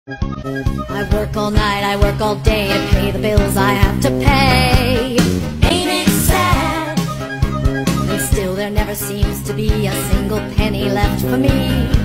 I work all night, I work all day, and pay the bills I have to pay. Ain't it sad? And still there never seems to be a single penny left for me.